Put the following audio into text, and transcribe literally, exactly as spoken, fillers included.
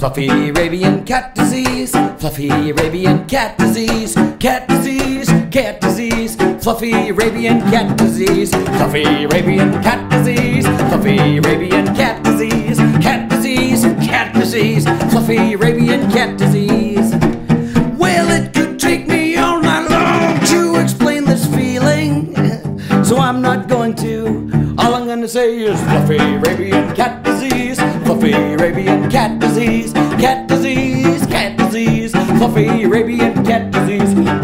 Fluffy Arabian cat disease, fluffy Arabian cat disease, cat disease, cat disease, fluffy Arabian cat disease, fluffy Arabian cat disease, fluffy Arabian cat disease, cat disease, cat disease, fluffy Arabian cat disease. Well, it could take me all night long to explain this feeling, so I'm not going to. All I'm gonna say is fluffy Arabian cat disease, fluffy Arabian cat disease, cat disease, cat disease, fluffy Arabian cat disease.